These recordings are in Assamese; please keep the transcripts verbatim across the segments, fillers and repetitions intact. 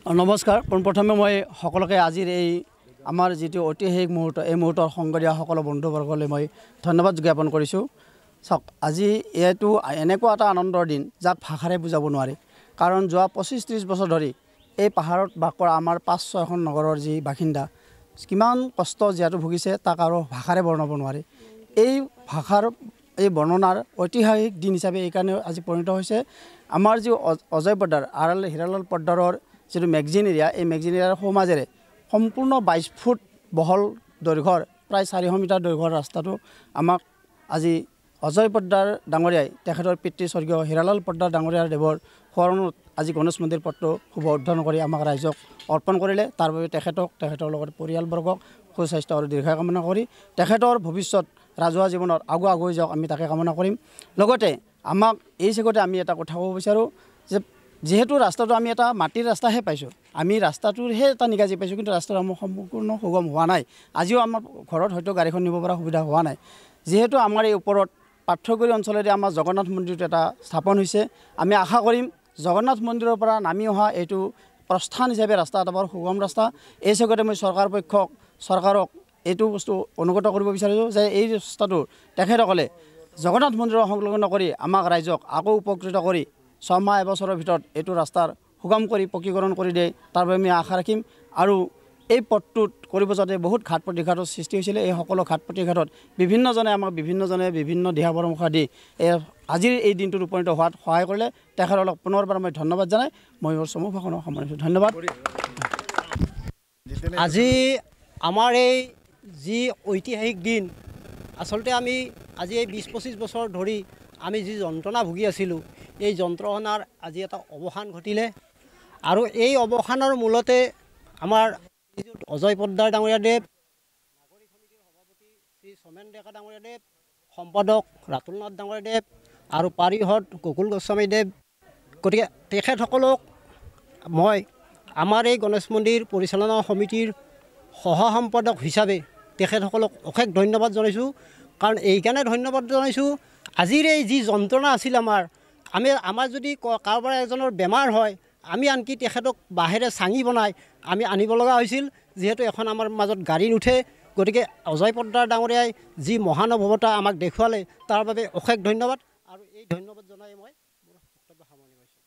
নমস্কাৰ। পোনপ্ৰথমে মই সকলোকে আজিৰ এই আমাৰ যিটো ঐতিহাসিক মুহূৰ্ত এই মুহূৰ্তৰ সংগ দিয়া সকলো বন্ধুবৰ্গলৈ মই ধন্যবাদ জ্ঞাপন কৰিছোঁ। চাওক, আজি এইটো এনেকুৱা এটা আনন্দৰ দিন যাক ভাষাৰে বুজাব নোৱাৰি। কাৰণ যোৱা পঁচিছ ত্ৰিছ বছৰ ধৰি এই পাহাৰত বাস কৰা আমাৰ পাঁচ ছয়খন নগৰৰ যি বাসিন্দা কিমান কষ্ট যিহেতু ভুগিছে তাক আৰু ভাষাৰে বৰ্ণাব নোৱাৰি। এই ভাষাৰ এই বৰ্ণনাৰ ঐতিহাসিক দিন হিচাপে এইকাৰণে আজি পৰিণত হৈছে। আমাৰ যি অজয় পদ্দাৰ আৰ এল হিৰালাল পদ্দাৰৰ যিটো মেগজিন এৰিয়া, এই মেগজিন এৰিয়াৰ সোঁমাজেৰে সম্পূৰ্ণ বাইছ ফুট বহল দৈৰ্ঘ্যৰ প্ৰায় চাৰিশ মিটাৰ দৈৰ্ঘ্যৰ ৰাস্তাটো আমাক আজি অজয় পদ্দাৰ ডাঙৰীয়াই তেখেতৰ পিতৃ স্বৰ্গীয় হিৰালাল পদ্দাৰ ডাঙৰীয়াৰ দেৱৰ সোঁৱৰণত আজি গণেশ মন্দিৰ পথটো শুভ উদ্বোধন কৰি আমাক ৰাইজক অৰ্পণ কৰিলে। তাৰ বাবে তেখেতক তেখেতৰ লগত পৰিয়ালবৰ্গক সুস্বাস্থ্য আৰু দীৰ্ঘায়ু কামনা কৰি তেখেতৰ ভৱিষ্যত ৰাজহুৱা জীৱনত আগুৱাই আগুৱাই যাওক আমি তাকে কামনা কৰিম। লগতে আমাক এই চেগতে আমি এটা কথা ক'ব বিচাৰোঁ যে যিহেতু ৰাস্তাটো আমি এটা মাটিৰ ৰাস্তাহে পাইছোঁ, আমি ৰাস্তাটোৰহে এটা নিগাজি পাইছোঁ, কিন্তু ৰাস্তাটো আমাৰ সম্পূৰ্ণ সুগম হোৱা নাই। আজিও আমাৰ ঘৰত হয়তো গাড়ীখন নিব পৰা সুবিধা হোৱা নাই। যিহেতু আমাৰ এই ওপৰত পাৰ্থগুৰি অঞ্চলেৰে আমাৰ জগন্নাথ মন্দিৰটো এটা স্থাপন হৈছে, আমি আশা কৰিম জগন্নাথ মন্দিৰৰ পৰা নামি অহা এইটো প্ৰস্থান হিচাপে ৰাস্তা এটা বৰ সুগম ৰাস্তা। এই চেগতে মই চৰকাৰ পক্ষক চৰকাৰক এইটো বস্তু অনুগত কৰিব বিচাৰিছোঁ যে এই ৰাস্তাটো তেখেতসকলে জগন্নাথ মন্দিৰৰ সংলগ্ন কৰি আমাক ৰাইজক আকৌ উপকৃত কৰি ছমাহ এবছৰৰ ভিতৰত এইটো ৰাস্তাৰ সুগম কৰি পকীকৰণ কৰি দিয়ে, তাৰ বাবে আমি আশা ৰাখিম। আৰু এই পথটোত কৰিব যাতে বহুত ঘাট প্ৰতিঘাটৰ সৃষ্টি হৈছিলে, এই সকলো ঘাট প্ৰতিঘাটত বিভিন্নজনে আমাক বিভিন্নজনে বিভিন্ন দিহা পৰামৰ্শ দি এই আজিৰ এই দিনটোত উপনীত হোৱাত সহায় কৰিলে। তেখেতসকলক পুনৰবাৰ মই ধন্যবাদ জনাই মই মোৰ চমু ভাষণক সামৰিছোঁ। ধন্যবাদ। আজি আমাৰ এই যি ঐতিহাসিক দিন, আচলতে আমি আজি এই বিছ পঁচিছ বছৰ ধৰি আমি যি যন্ত্ৰণা ভুগি আছিলোঁ, এই যন্ত্ৰণাৰ আজি এটা অৱসান ঘটিলে। আৰু এই অৱসানৰ মূলতে আমাৰ অজয় পদ্দাৰ ডাঙৰীয়াদেৱ, নাগৰিক সমিতিৰ সভাপতি শ্ৰী চমেন ডেকা ডাঙৰীয়াদেৱ, সম্পাদক ৰাতুল নাথ ডাঙৰীয়াদেৱ আৰু পাৰিষদ গকুল গোস্বামীদেৱ, গতিকে তেখেতসকলক মই আমাৰ এই গণেশ মন্দিৰ পৰিচালনা সমিতিৰ সহ সম্পাদক হিচাপে তেখেতসকলক অশেষ ধন্যবাদ জনাইছোঁ। কাৰণ এইকাৰণে ধন্যবাদ জনাইছোঁ, আজিৰ এই যি যন্ত্ৰণা আছিল আমাৰ আমি আমাৰ যদি কাৰোবাৰ এজনৰ বেমাৰ হয়, আমি আনকি তেখেতক বাঁহেৰে চাঙি বনাই আমি আনিব লগা হৈছিল, যিহেতু এখন আমাৰ মাজত গাড়ী নুঠে। গতিকে অজয় পদ্দাৰ ডাঙৰীয়াই যি মহানুভৱতা আমাক দেখুৱালে তাৰ বাবে অশেষ ধন্যবাদ। আৰু এই ধন্যবাদ জনাই মই মোৰ বক্তব্য সামৰণি মাৰিছোঁ।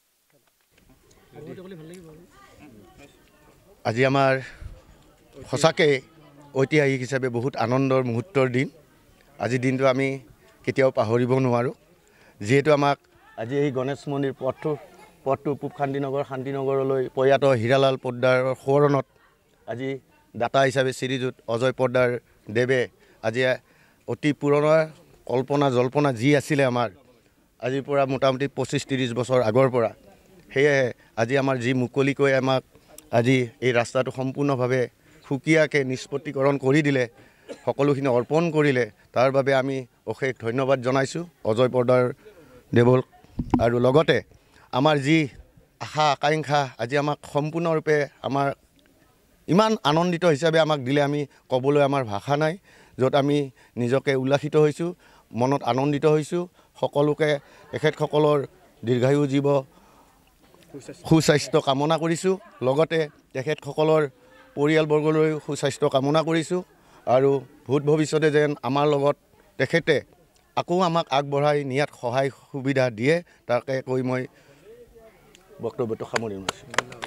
আজি আমাৰ সঁচাকৈ ঐতিহাসিক হিচাপে বহুত আনন্দৰ মুহূৰ্তৰ দিন। আজিৰ দিনটো আমি কেতিয়াও পাহৰিব নোৱাৰোঁ। যিহেতু আমাক আজি এই গণেশ মন্দিৰ পথটো পথটো পূব শান্তিনগৰ শান্তিনগৰলৈ প্ৰয়াত হিৰালাল পদ্দাৰৰ সোঁৱৰণত আজি দাতা হিচাপে শ্ৰীযুত অজয় পদ্দাৰ দেৱে আজি অতি পুৰণা কল্পনা জল্পনা যি আছিলে আমাৰ আজিৰ পৰা মোটামুটি পঁচিছ ত্ৰিছ বছৰ আগৰ পৰা, সেয়েহে আজি আমাৰ যি মুকলিকৈ আমাক আজি এই ৰাস্তাটো সম্পূৰ্ণভাৱে সুকীয়াকৈ নিষ্পত্তিকৰণ কৰি দিলে, সকলোখিনি অৰ্পণ কৰিলে, তাৰ বাবে আমি অশেষ ধন্যবাদ জনাইছোঁ অজয় পদ্দাৰ দেৱক। আৰু লগতে আমাৰ যি আশা আকাংক্ষা আজি আমাক সম্পূৰ্ণৰূপে আমাৰ ইমান আনন্দিত হিচাপে আমাক দিলে, আমি ক'বলৈ আমাৰ ভাষা নাই। য'ত আমি নিজকে উল্লাসিত হৈছোঁ, মনত আনন্দিত হৈছোঁ। সকলোকে তেখেতসকলৰ দীৰ্ঘায়ু জীৱ সুস্বাস্থ্য কামনা কৰিছোঁ। লগতে তেখেতসকলৰ পৰিয়ালবৰ্গলৈও সুস্বাস্থ্য কামনা কৰিছোঁ। আৰু ভূত ভৱিষ্যতে যেন আমাৰ লগত তেখেতে আকৌ আমাক আগবঢ়াই নিয়াত সহায় সুবিধা দিয়ে, তাকে কৈ মই বক্তব্যটো সামৰি মাৰিছোঁ।